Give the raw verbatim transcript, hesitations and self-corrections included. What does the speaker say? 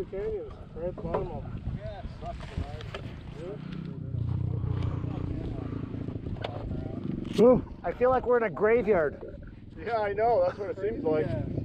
the canyons, right at the bottom of them. Yeah, it sucks to ride. Yeah. I feel like we're in a graveyard. Yeah, I know. That's what it seems like.